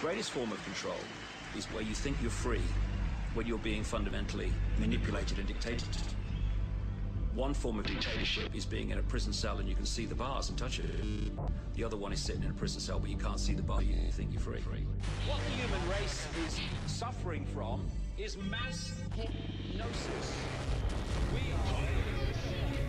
greatest form of control is where you think you're free, when you're being fundamentally manipulated and dictated. One form of dictatorship is being in a prison cell and you can see the bars and touch it. The other one is sitting in a prison cell but you can't see the bar, you think you're free. What the human race is suffering from is mass hypnosis. We are